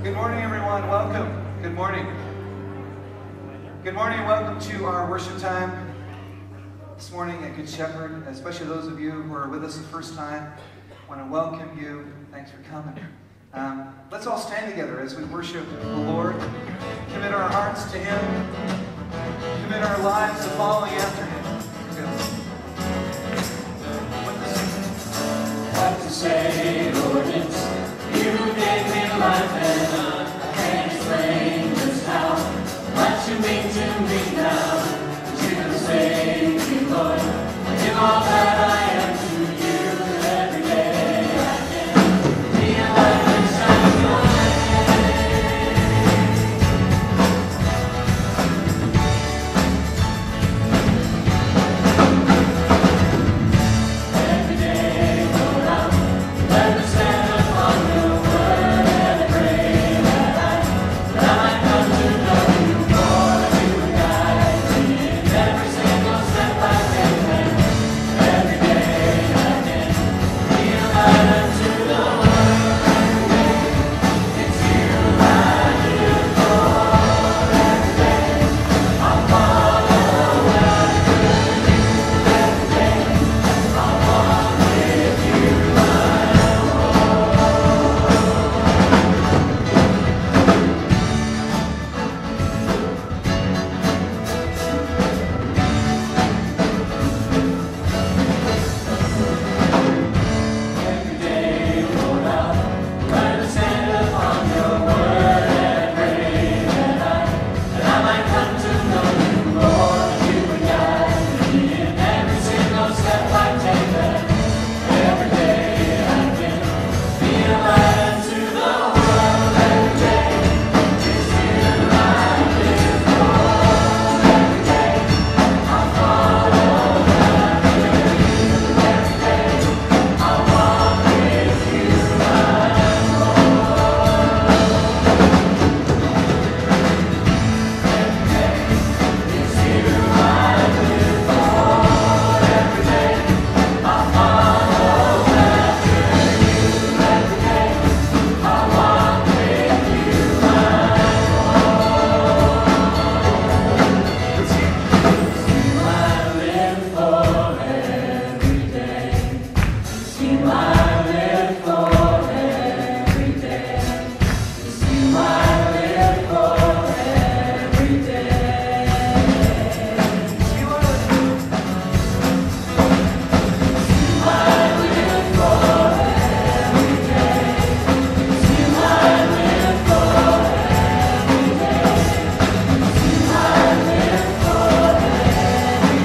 Good morning, everyone. Welcome. Good morning. Good morning and welcome to our worship time this morning at Good Shepherd, especially those of you who are with us the first time. I want to welcome you. Thanks for coming. Let's all stand together as we worship the Lord, commit our hearts to Him, commit our lives to following after Him. What to say, Lord, it's you who gave me life, and I can't explain just how much you mean to me now. To save you, Lord, I give all that I am to you. Every day I can be a light that shines your Every day, Lord, I'll learn to stand upon your word and pray that I might come to know you more. You guide me in every single step I take, and every day I can be a light unto the world. Every day it's you I live for. Every day I'll follow after you. Every day I'll walk with you. Every day, Lord, I'll learn to stand upon your word and pray that I might come to know you more. You would guide me in every single step I take, and every day I can be a light unto the world. Every day it's you I live for. Every day I'll follow after you. Every day I'll walk with you. It's you I live for. Every day I'll follow after you. Every day I'll walk with you. It's you I live for every day. It's you I live for every day. It's you I live for every day. It's you I live for every day. It's you I live for every day. It's you I live for every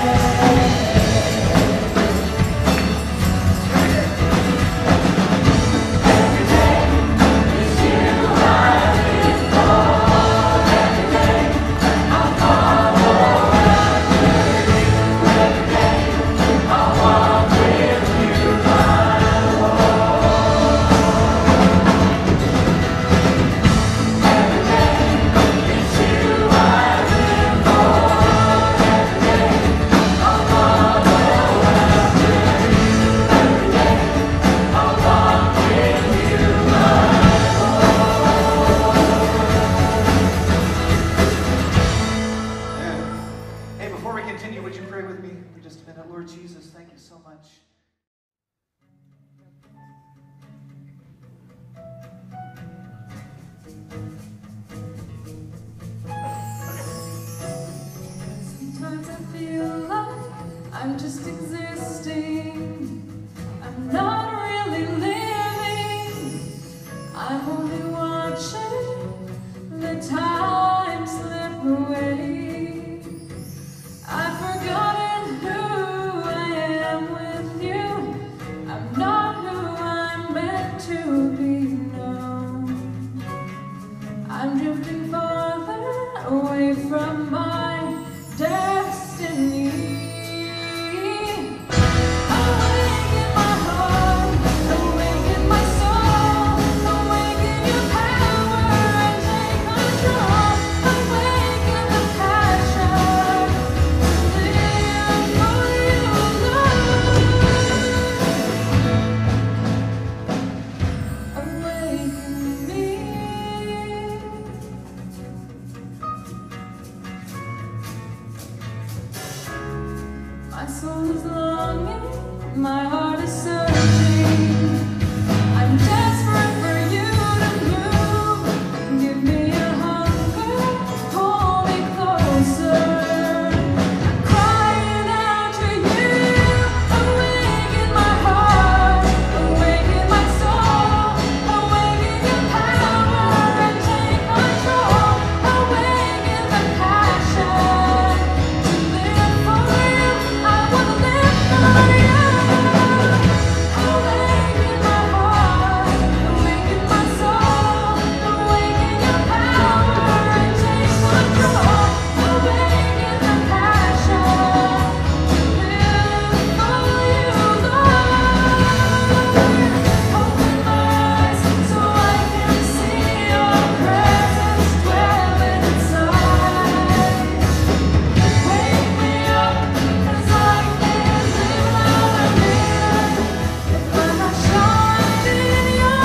Every day it's you I live for. Every day I'll follow after you. Every day I'll walk with you, my Every day it's you I live for. Every day I'll follow after you. Every day I'll walk with you, Hey, before we continue, would you pray with me for just a minute? Lord Jesus, thank you so much. Sometimes I feel like I'm just existing. I'm not really living. I'm only watching the time slip away. I've forgotten who I am with you. I'm not who I'm meant to be known. I'm drifting farther away from my destiny. Awake in my heart, awake in my soul, awake in My heart is searching. I'm desperate for you to move. Give me your hunger, pull me closer. I'm crying out to you. Awaken my heart, awaken my soul, awaken your power and take control. Awaken the passion to live for you. I wanna live for you. Awaken my heart, awaken my soul, awaken your power and take control. Awaken the passion to live for you, Lord. Open my eyes so I can see your presence dwelling inside. Wake me up 'cause I can't live without you. If I'm not shined in your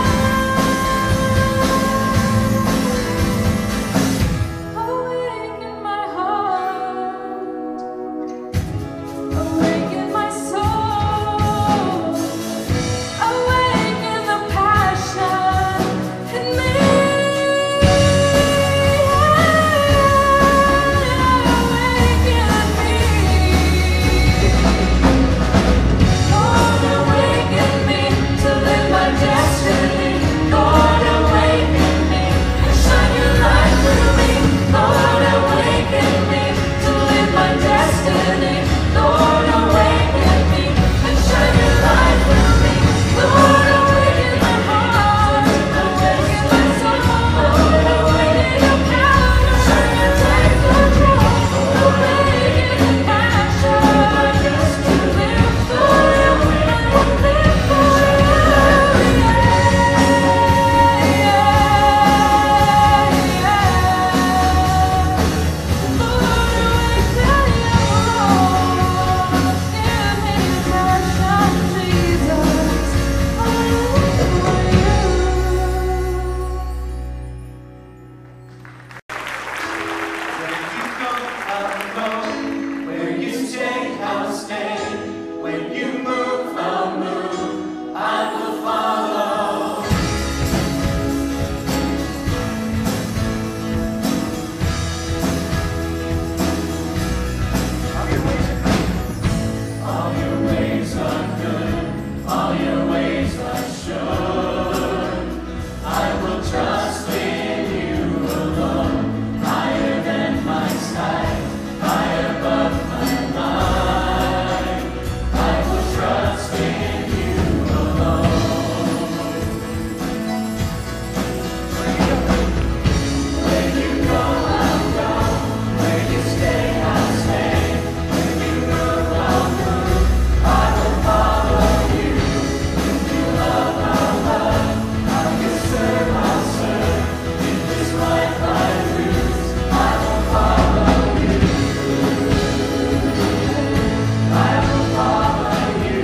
light, awaken my heart, awaken my soul, awaken the passion in me. Awaken me. Lord, awaken me to live my destiny. Lord, awaken me and shine your light through me. Lord, awaken me to live my destiny. Lord, awaken me and shine your light through me. Lord, awaken my heart, awaken my soul, awaken your power, and take control. Awaken the passion to live for you and live for you. Lord, awaken your heart, give me passion, Jesus. I live for you. Where you go, I'll go. Where you stay, I'll stay. When you move, I'll move. I will follow. All your ways are good. All your ways are sure. I will trust in you alone. Higher than my sight, high above my mind. I will trust in you alone. Where you go, I'll go. Where you stay, I'll stay. When you move, I'll move. I will follow you. When you love, I'll love. How you serve, I'll serve. In this life I lose, I will follow you. I will follow you.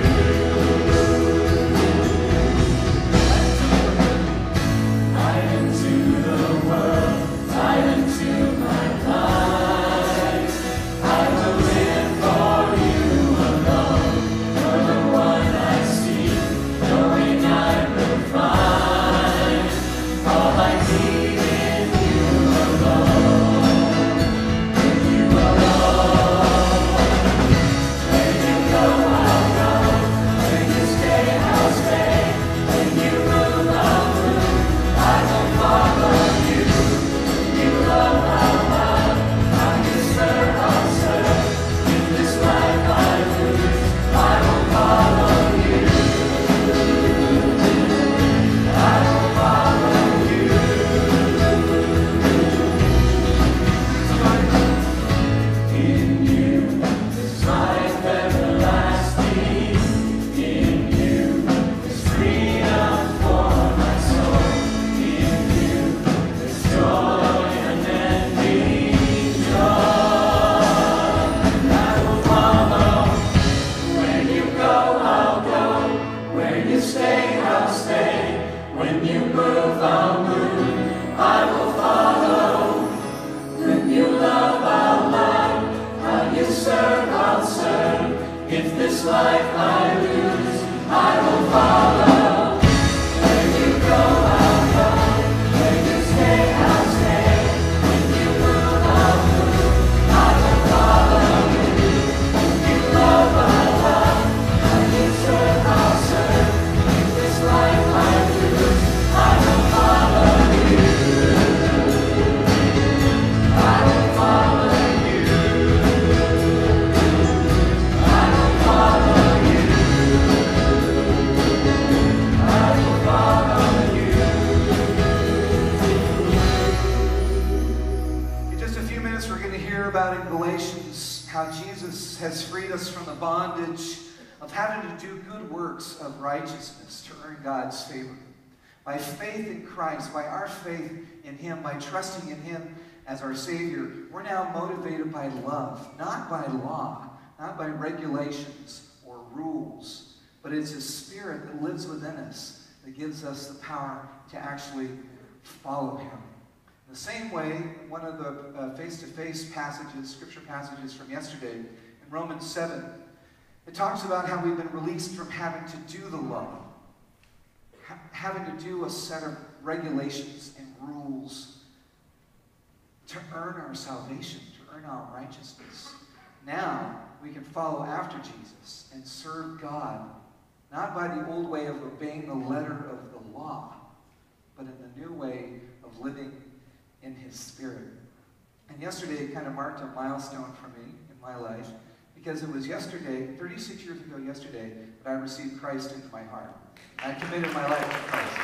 Right into the world, right into my life. I will live for you alone. You're the one I seek, knowing I will find all I need in you alone. In you alone. Where you go, I'll go. Where you stay, I'll stay. When you move, I'll move. I will follow you. You love, I'll love. How you serve, I'll serve. In this life I lose, I will follow you. I will follow you. In you is life everlasting. In you is freedom for my soul. In you is joy unending joy. And I will follow. Where you go, I'll go. Where you stay, I'll stay. When you move, I'll move. I will follow. When you love, I'll love. How you serve, I'll serve. If this life I about in Galatians how Jesus has freed us from the bondage of having to do good works of righteousness to earn God's favor. By faith in Christ, by our faith in Him, by trusting in Him as our Savior, we're now motivated by love, not by law, not by regulations or rules, but it's His Spirit that lives within us that gives us the power to actually follow Him. In the same way, one of the face-to-face passages, scripture passages from yesterday, in Romans 7, it talks about how we've been released from having to do the law, having to do a set of regulations and rules to earn our salvation, to earn our righteousness. Now, we can follow after Jesus and serve God, not by the old way of obeying the letter of the law, but in the new way of living in His Spirit. And yesterday it kind of marked a milestone for me in my life, because it was yesterday, 36 years ago yesterday, that I received Christ into my heart. I committed my life to Christ.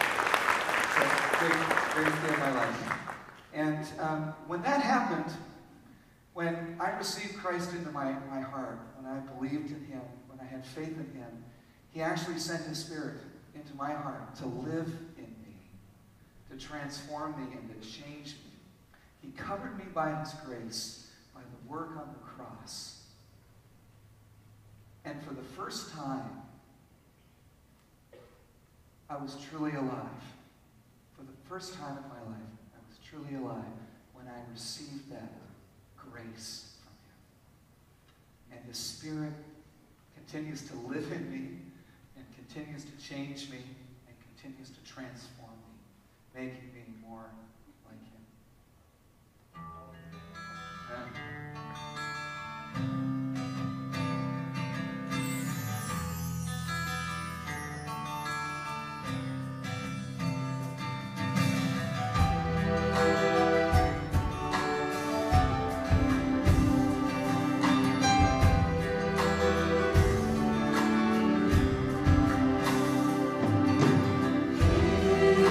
So, great day of my life. And when that happened, when I received Christ into my heart, when I believed in Him, when I had faith in Him, He actually sent His Spirit into my heart to live in me, to transform me and to change me. He covered me by His grace, by the work on the cross. And for the first time, I was truly alive. For the first time in my life, I was truly alive when I received that grace from Him. And His Spirit continues to live in me and continues to change me and continues to transform me, making me more like Him. Amen. He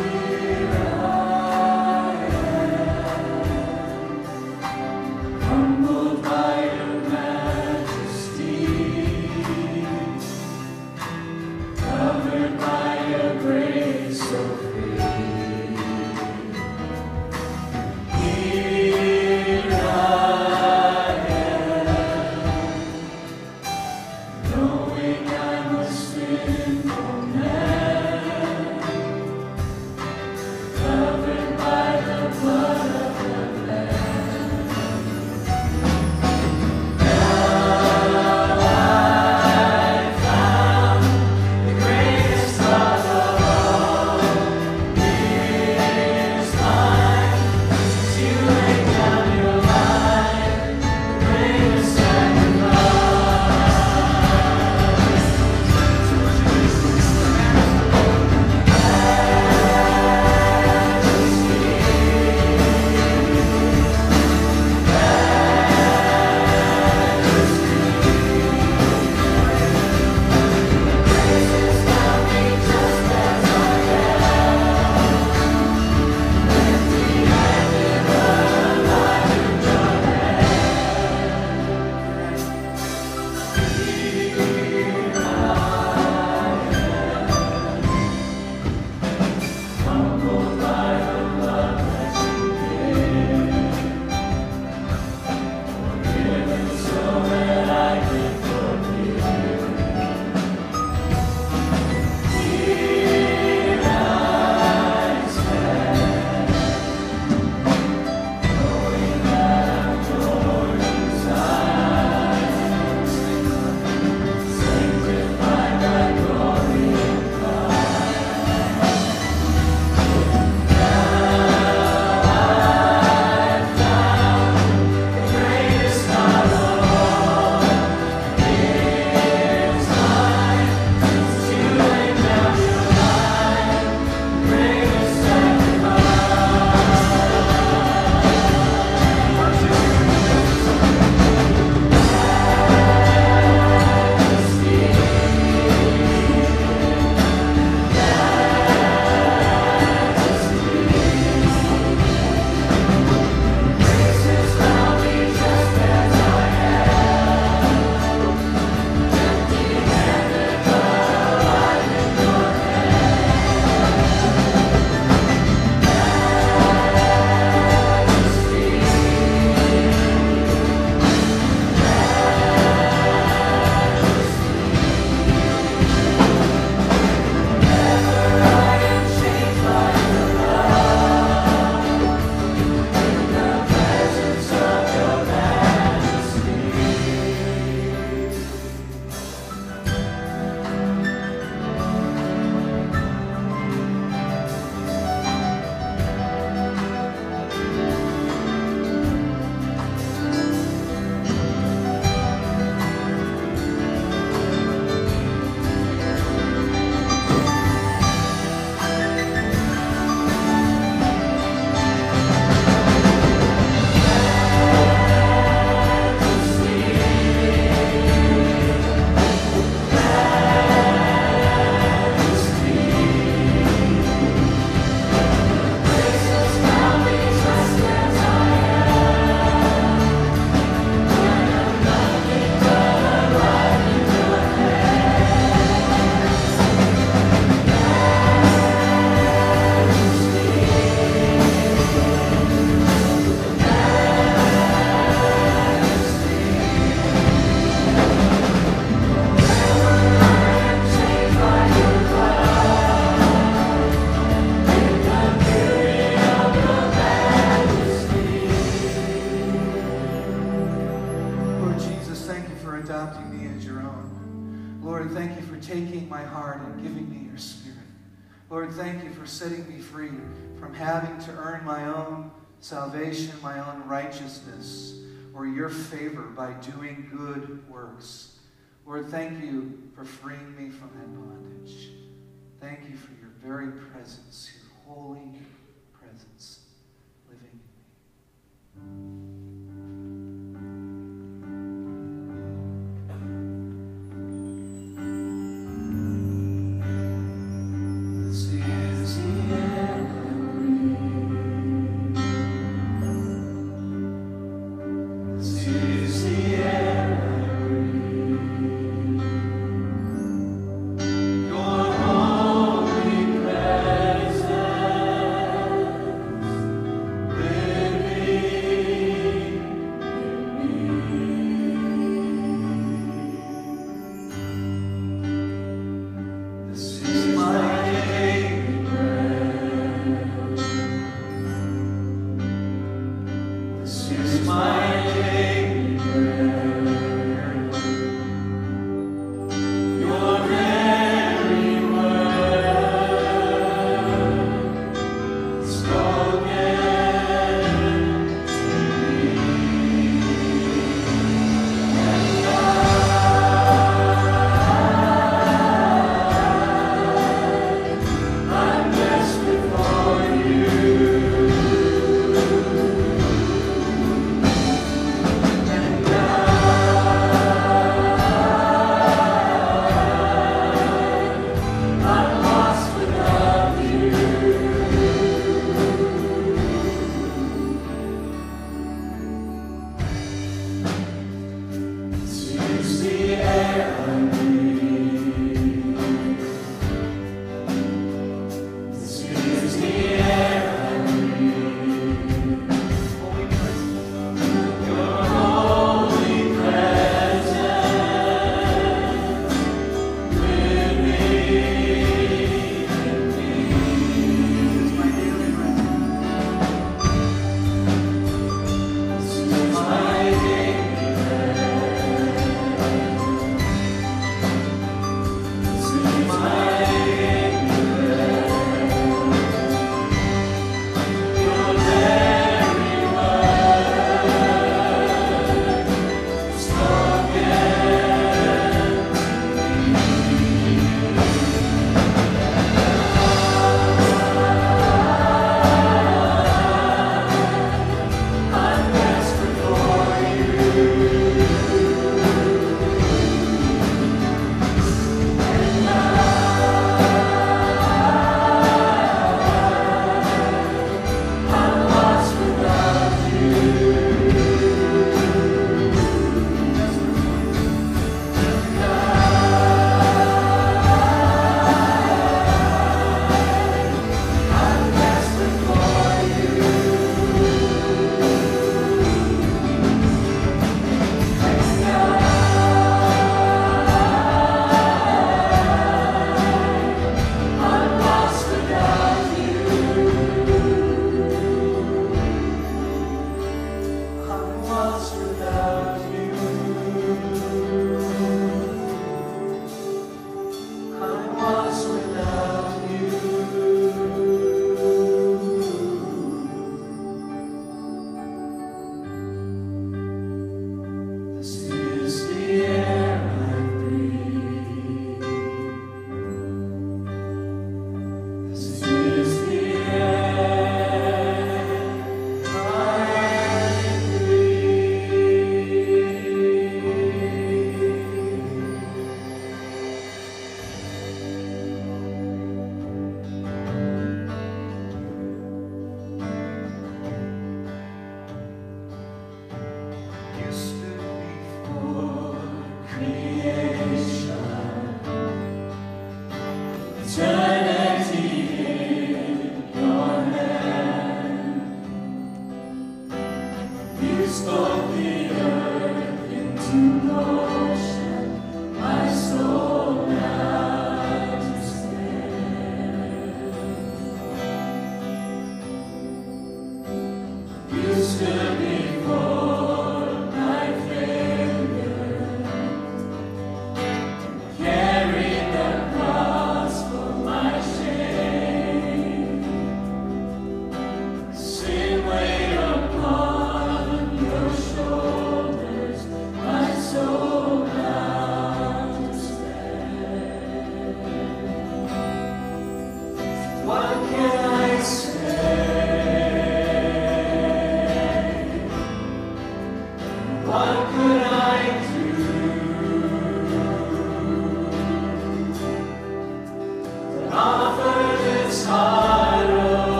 my heart and giving me your Spirit. Lord, thank you for setting me free from having to earn my own salvation, my own righteousness, or your favor by doing good works. Lord, thank you for freeing me from that bondage. Thank you for your very presence, your holy